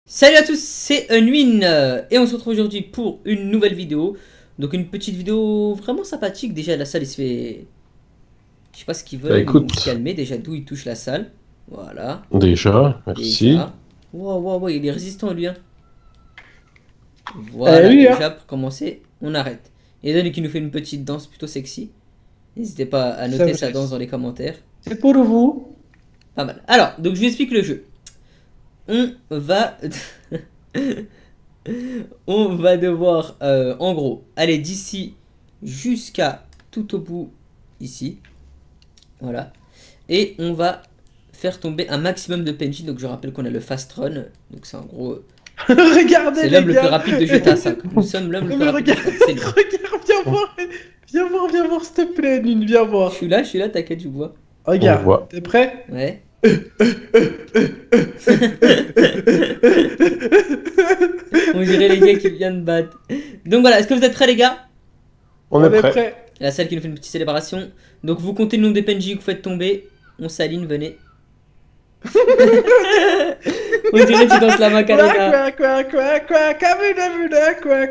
Salut à tous, c'est Unwin et on se retrouve aujourd'hui pour une nouvelle vidéo. Donc une petite vidéo vraiment sympathique. Déjà la salle il se fait... Je sais pas ce qu'ils veulent, Bah ils vont se écoute, calmer. Déjà d'où ils touchent la salle. Voilà, déjà, merci. déjà. Wow, il est résistant lui hein. Voilà, Oui, hein. déjà pour commencer, on arrête. Et Don qui nous fait une petite danse plutôt sexy. N'hésitez pas à C'est noter vrai. sa danse dans les commentaires. C'est pour vous. Pas mal. Alors, donc je vous explique le jeu. On va... On va devoir, en gros, aller d'ici jusqu'à tout au bout, ici. Voilà. Et on va faire tomber un maximum de PNJ. Donc je rappelle qu'on a le fast run. Donc c'est en gros... Regardez C'est les l'homme le plus gars. rapide de GTA 5. Nous sommes l'homme le Non, plus mais rapide de regarde, GTA 5. C'est lui. regarde, viens voir, s'il te plaît, Nune, viens voir. Je suis là, t'inquiète, je vois. On Regarde, voit. t'es prêt? Ouais. On dirait les gars qui viennent de battre. Donc voilà, est-ce que vous êtes prêts les gars? On est prêt. La salle qui nous fait une petite célébration. Donc vous comptez le nombre de PNJ que vous faites tomber. On s'aligne, venez. On dirait que tu danses la Macarena. Quoi, Kamuna, quoi.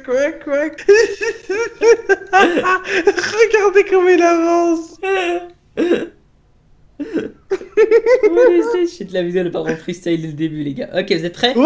Regardez comment il avance. Oh, shit, la vidéo elle part en freestyle dès le début les gars. Ok, vous êtes prêts? Oh,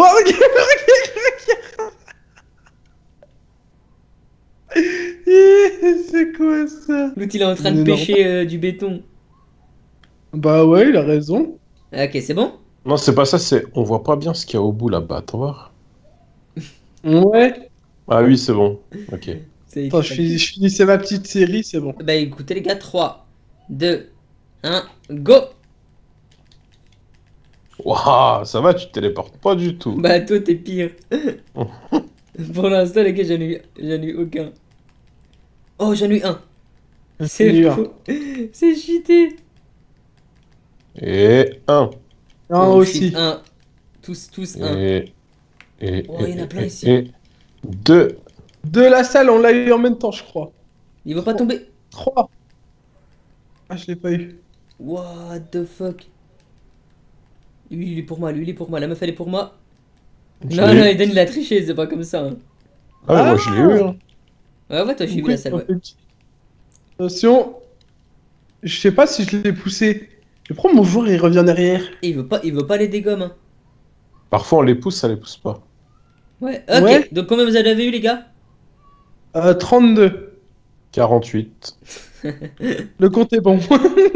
c'est quoi ça? L'autre il est en train de Énorme. pêcher du béton. Bah ouais, il a raison. Ok, c'est bon? Non, c'est pas ça, c'est... On voit pas bien ce qu'il y a au bout là-bas, attends voir. Ouais. Ah oui, c'est bon. Ok. C'est Attends, je finissais ma petite série, c'est bon. Bah écoutez les gars, 3, 2, 1, go! Waouh, ça va, tu te téléportes pas du tout. Bah toi t'es pire. Pour l'instant les gars j'en ai eu aucun. Oh j'en ai eu un. C'est Nul. fou. C'est cheaté. Et un. Un Oh, aussi. shit, un. Tous un. Et Oh, il y en a plein ici. et deux. De la salle, on l'a eu en même temps, je crois. Il va pas tomber. 3. Ah, je l'ai pas eu. What the fuck? Lui il est pour moi, lui il est pour moi, la meuf elle est pour moi. Je Non, l'ai non, eu. Eden il a triché, c'est pas comme ça. Hein. Ah, mais moi je l'ai eu. Hein. Ouais, toi j'ai vu la salle, ouais. Attention. Je sais pas si je l'ai poussé. Je prends mon joueur et il revient derrière. Et il veut pas les dégommes. Hein. Parfois on les pousse, ça les pousse pas. Ouais, ok. Ouais. Donc combien vous en avez eu les gars? 32. 48. Le compte est bon.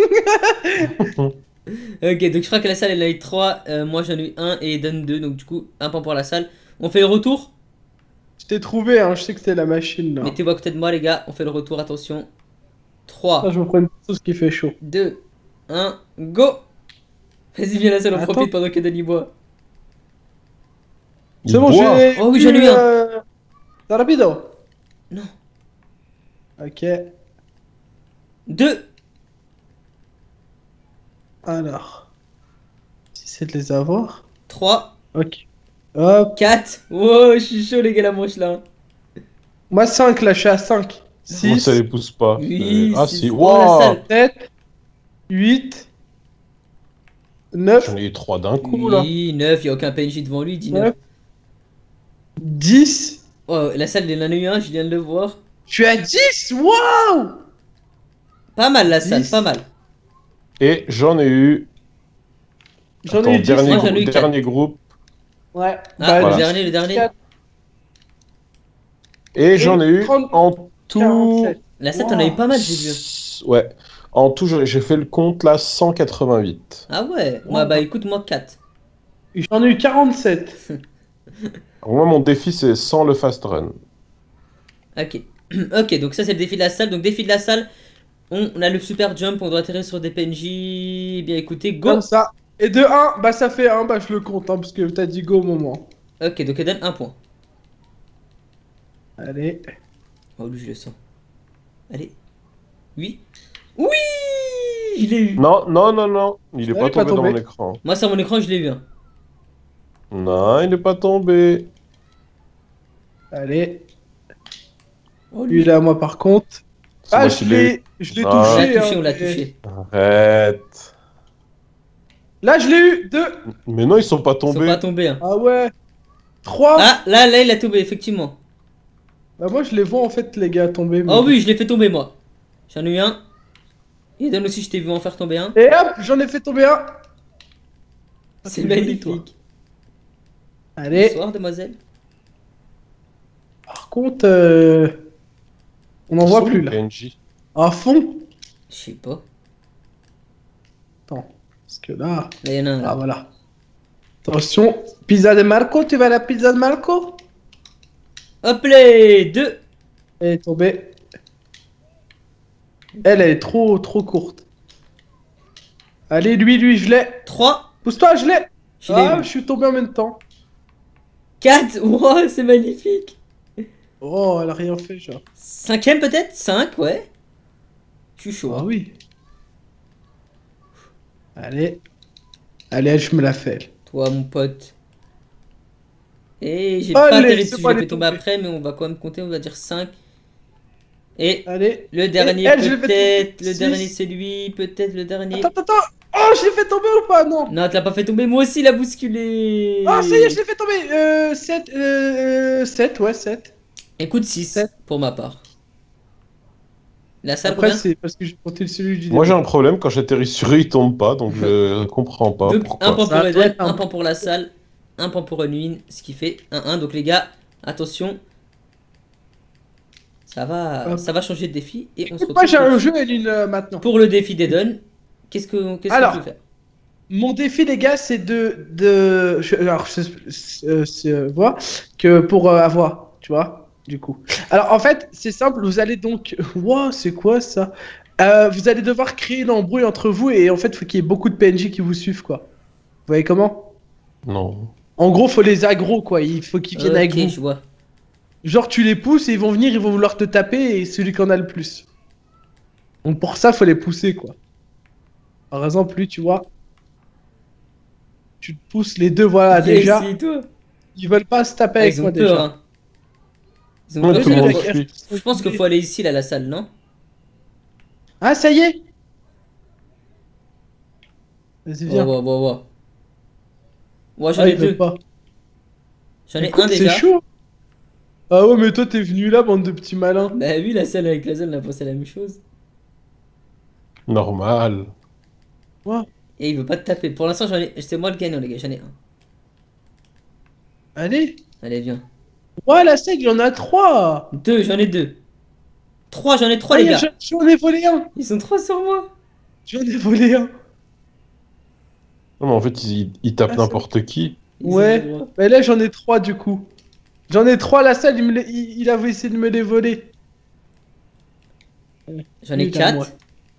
Ok, donc je crois que la salle elle a eu 3, moi j'en ai eu 1 et Eden 2, donc du coup un point pour la salle. On fait le retour? Je t'ai trouvé, hein. Je sais que c'était la machine là. Mettez-vous à côté de moi les gars, on fait le retour, attention. 3, Ah, je me prends une sauce qui fait chaud. 2, 1, go! Vas-y viens la salle, on Attends. profite pendant que Eden boit. Il C'est bon, boit. j'ai. Oh oui, j'en ai eu T'as rapido. Non. Ok. 2, Alors. Si c'est de les avoir. 3, Ok. Hop. 4. Wow, je suis chaud les gars, la manche là. Moi 5 là, je suis à 5. Moi 6. ça les pousse pas. Oui, Ah six. si, Oh, la waouh. salle. 7. 8. 9. J'en ai eu 3 d'un coup là. Oui, 9, y'a aucun PNJ devant lui, 19. 10. Oh, la salle il en a eu un, je viens de le voir. Je suis à 10. Waouh. Pas mal la salle, 10. pas mal. Et j'en ai eu... J'en Attends, ai eu 10. dernier, Moi, j'en ai eu dernier groupe. Ouais. Ah, Voilà. le dernier. 4, Et j'en ai eu 30, en tout... 47. La 7 on a eu pas mal, j'ai vu. Ouais. En tout, j'ai fait le compte là, 188. Ah ouais, moi bah écoute, moi 4. J'en ai eu 47. Alors, moi, mon défi, c'est sans le fast run. Ok. Ok, donc ça c'est le défi de la salle. Donc défi de la salle, on a le super jump, on doit atterrir sur des PNJ. Bien écoutez, go. Comme ça. Et de 1, bah ça fait 1, bah je le compte, hein, parce que t'as dit go au moment. Ok, donc Eden 1 point. Allez. Oh lui je le sens. Allez. Oui. Oui, je l'ai eu. Non, non, non, non. Il est Ouais, pas pas tombé dans tombé. mon écran. Moi sur mon écran je l'ai eu. Hein. Non, il est pas tombé. Allez. Oh Lui là, moi par contre. C'est Ah, moi je qui l'ai eu. l'ai Ah. On l'a touché. touché, hein, on l'a mais- touché. Arrête. Là, je l'ai eu. 2. Mais non, ils sont pas Ils sont tombés. pas tombés. Hein. Ah ouais. 3. Ah, là, il a tombé, effectivement. Bah moi je les vois en fait les gars tomber. Oh oui, je l'ai fait tomber, moi. J'en ai eu un. Eden aussi, je t'ai vu en faire tomber un. Et hop, j'en ai fait tomber un. Ah, C'est t'es joli, toi. magnifique. Allez. Bonsoir, demoiselle. Par contre, on n'en Ils voit sont plus où, là. PNJ? À fond. Je sais pas. Attends, parce que là. Là, il y en a un, Ah là. voilà. Attention, pizza de Marco, tu vas à la pizza de Marco? Hop les deux. Elle est tombée. Elle est trop courte. Allez, lui, je l'ai. 3. Pousse-toi, je l'ai. Je l'ai Ah, eu. je suis tombé en même temps. 4. Wow, c'est magnifique. Oh, elle a rien fait, genre. 5ème peut-être. 5, ouais. Je suis chaud. Ah Hein. oui. Allez. Allez, je me la fais. Elle. Toi, mon pote. Et j'ai pas Allez, terrible c'est si je moi l'ai fait les tomber tomber. après, mais on va quand même compter, on va dire 5. Et Allez. le dernier elle, je l'ai fait peut-être, tomber. le dernier Six. c'est lui, peut-être le dernier. Attends. Oh, je l'ai fait tomber ou pas? Non. Non, tu l'as pas fait tomber, moi aussi il a bousculé. Ah, ça y est, je l'ai fait tomber. 7, ouais, 7. Écoute, 6 Sept. pour ma part. La salle Après, combien c'est parce que j'ai compté celui du Moi, j'ai début. un problème quand j'atterris sur eux, ils tombent pas, donc je comprends pas Un pourquoi. point Ça pour doit Eden, être un un point pour la salle, un point pour Unwin, ce qui fait 1-1. Donc les gars, attention. Ça Hop. va changer de défi et on se Moi, retrouve j'ai tout de un suite jeu et une maintenant. pour le défi d'Eden. Qu'est-ce que Alors, tu veux faire? Mon défi, les gars, c'est alors, voir que pour avoir, tu vois, du coup. Alors, en fait, c'est simple, vous allez donc. Wow, c'est quoi ça? Vous allez devoir créer une embrouille entre vous et en fait, il faut qu'il y ait beaucoup de PNJ qui vous suivent, quoi. Vous voyez comment? Non. En gros, faut les aggro, quoi. Il faut qu'ils viennent avec Ok, vous. je vois. Genre, tu les pousses et ils vont venir, ils vont vouloir te taper et celui qui en a le plus. Donc, pour ça, faut les pousser, quoi. Par exemple, lui, tu vois. Tu te pousses les deux, voilà, Viens déjà. ici, toi. Ils veulent pas se taper Ah, avec ils ont moi peur, déjà. hein. Ils ont Ouais, peur. tout le monde Vas-y, fuit. Je pense qu'il faut aller ici, là, à la salle, non? Ah, ça y est. Vas-y, viens. Ouais, j'en Ah, ai il veut deux. pas. J'en ai Écoute, un c'est déjà. chaud. Ah ouais, mais toi, t'es venu là, bande de petits malins. Bah oui, la salle avec la salle, on a pensé à la même chose. Normal. Ouais. Et il veut pas te taper. Pour l'instant, c'est moi le gagnant, les gars. J'en ai un. Allez. Allez, viens. Ouais, la seigle, il y en a 3. Deux, j'en ai deux. Trois, j'en ai trois, Ah, les gars. j'en ai volé un. Ils sont trois sur moi. J'en ai volé un. Non, mais en fait, ils tapent Ah, n'importe qui. Ils ont Ouais. le droit. Mais là, j'en ai 3 du coup. J'en ai 3, la salle, il avait essayé de me les voler. J'en ai Lui, il est à moi. quatre.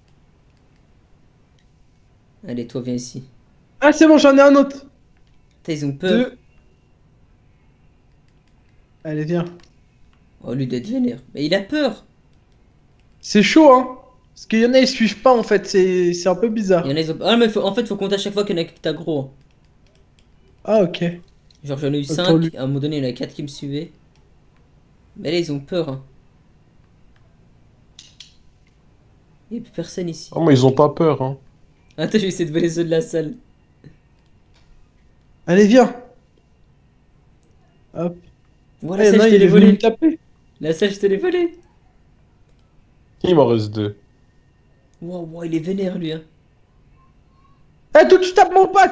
Allez, toi, viens ici. Ah, c'est bon, j'en ai un autre. Putain, ils ont peur. 2. Allez, viens. Oh, lui d'être vénère. Mais il a peur. C'est chaud, hein. Parce qu'il y en a, ils suivent pas, en fait. C'est un peu bizarre. Il y en a, ils ont... Ah, mais en fait, faut compter à chaque fois qu'il y en a qui t'a gros. Hein. Ah, ok. Genre, j'en ai eu Attends, 5. lui. À un moment donné, il y en a 4 qui me suivaient. Mais là, ils ont peur. Hein. Il n'y a plus personne ici. Oh, mais ils ont pas peur, hein. Attends, je vais essayer de voler ceux de la salle. Allez, viens. Hop. Voilà, Eh, la salle, non, je te il l'ai est venu volé. me taper. La salle, je te l'ai volé. Il m'en reste 2. Wow, il est vénère, lui. Hein. Eh, toi, tu tapes mon pote.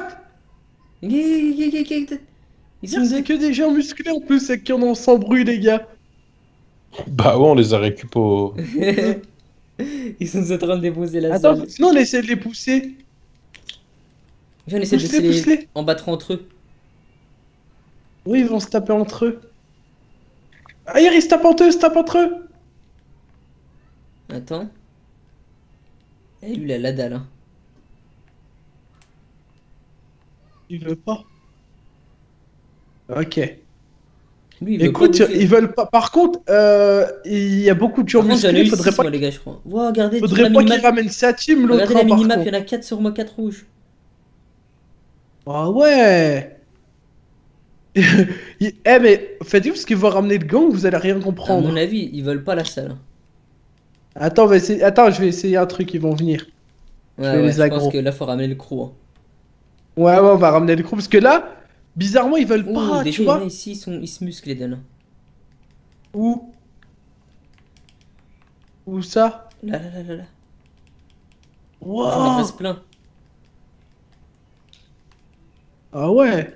Ils sont C'est deux. que des gens musclés en plus, c'est qui en ont s'embrouille, les gars. Bah ouais, on les a récupérés. Ils sont en train de déposer la Attends, salle. sinon on essaie de les pousser. Viens, on essaie de Pousse-les, se pousse-les. en battre entre eux. Oui, ils vont se taper entre eux. Ah, hier, ils se tapent entre eux, ils se tapent entre eux. Attends. Et lui, il a la dalle. Hein. Ils veulent pas. Ok. Lui, il veut Écoute, pas bouffer. ils veulent pas. Par contre, il y a beaucoup de gens Par contre, j'en ai musclés, eu faudrait 6, pas, moi, les gars, je crois. Wow, regardez, faudrait pas qu'ils ramènent sa team, l'autre, Regardez la hein, par minimap, il y contre. en a 4 sur moi, 4 rouges. Ah ouais. Eh, mais faites gaffe parce qu'ils vont ramener le gang, vous allez rien À comprendre. mon avis, ils veulent pas la salle. Attends, on va essayer... Attends, je vais essayer un truc, ils vont venir. Ouais, vais ouais, les je aggro. pense que là, faut ramener le crew. Hein. Ouais, on va ramener le crew parce que là, Bizarrement, ils veulent Ouh, pas, déjà, tu il y en a vois. ici, ils se musclent, les deux. Où? Où ça? Là, là, là, là, là. J'en ai presque Wow! plein. Ah ouais.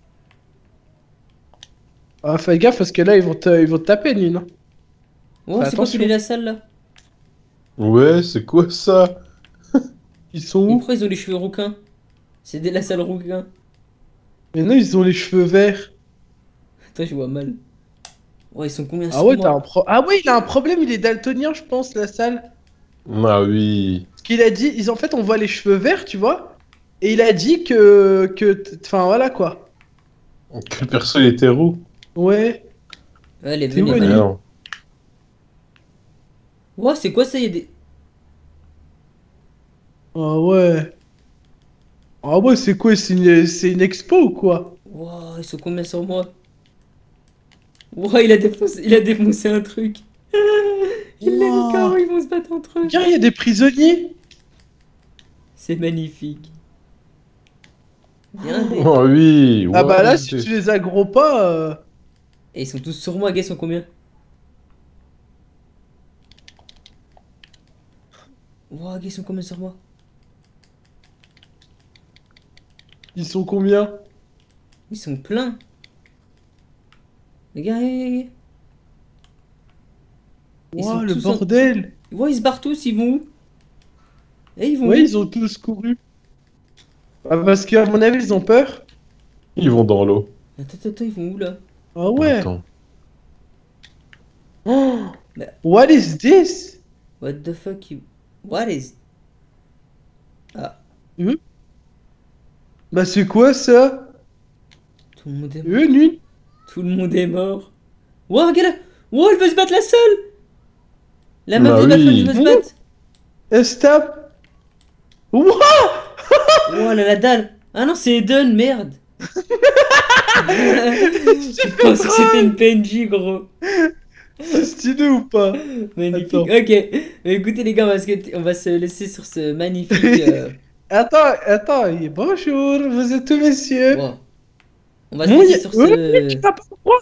Ah, fais gaffe parce que là, ils vont te taper, Nune, hein. Oh, Fais c'est quoi qu'il attention. est la salle, là? Ouais, c'est quoi ça? Ils sont Et où? pourquoi ils ont les cheveux rouquins? C'est de la salle rouquin. Mais non, ils ont les cheveux verts. Attends, je vois mal. Ouais, ils sont combien Ah sur ouais, t'as un moi? pro... Ah ouais, il a un problème, il est daltonien, je pense, la salle. Ah oui. Ce qu'il a dit, en fait, on voit les cheveux verts, tu vois. Et il a dit enfin, voilà, quoi. Quel perso il était roux? Ouais. Allez, T'es venez, où, Ah venez. Nune? non. Wow, c'est quoi ça? Il y a des... Ah ouais. Ah ouais, c'est quoi? C'est une expo ou quoi? Wow, ils sont combien sur moi? Wow, il a défoncé un truc. Il l'a mis KO, Wow. ils vont se battre entre eux. Regarde, il y a des prisonniers. C'est magnifique. Viens des... Oh oui. Ah What bah là, is si tu this? les aggros pas... Et ils sont tous sur moi, gars, ils sont combien? Wow, gars, ils sont combien sur moi? Ils sont combien? Ils sont pleins. Les gars, ils sont Wow, le tous en... bordel. Ouais, ils se barrent tous, ils vont où? Et ils vont Ouais, où? ils ont tous couru. Ah, parce qu'à mon avis, ils ont peur. Ils vont dans l'eau. Attends, ils vont où, là? Ah ouais. Attends. Oh, Bah, what is this? what the fuck, you... What is... Ah, Hein? Bah c'est quoi ça? tout le monde est mort. Nul. Tout le monde est mort. Wow, regarde là. Wow, elle veut se battre la seule. La meuf Bah de Batman qui oui. veut se battre. Stop. Wow. Wow, elle a la dalle. Ah non, c'est Eden, merde. Je pensais que c'était une PNJ, gros. C'est stylé ou pas? Magnifique. Attends. Ok. Mais écoutez, les gars, on va se laisser sur ce magnifique. Attends, bonjour, vous êtes tous messieurs. Wow. On va se laisser sur Tu ce. vas pas me croire.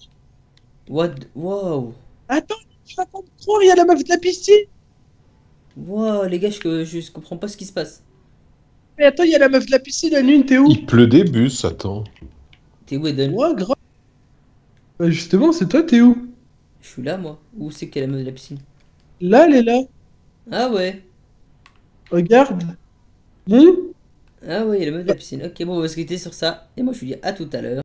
Wow. Attends, tu vas pas me croire, il y a la meuf de la piscine. Wow, les gars, je comprends pas ce qui se passe. Mais attends, il y a la meuf de la piscine, la lune, t'es où? Il pleut des bus, attends. T'es où, Eden? Ouais, grave. Bah justement, c'est toi, t'es où? Je suis là, moi. Où c'est qu'elle est la meuf de la piscine? Là, elle est là. Ah ouais. Regarde. Bon. Ah ouais, il y a la meuf de la piscine. Ok, bon, on va se quitter sur ça. Et moi, je vous dis à tout à l'heure.